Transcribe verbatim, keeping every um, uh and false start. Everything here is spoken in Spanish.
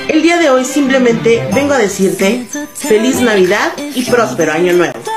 El día de hoy simplemente vengo a decirte feliz Navidad y próspero año nuevo.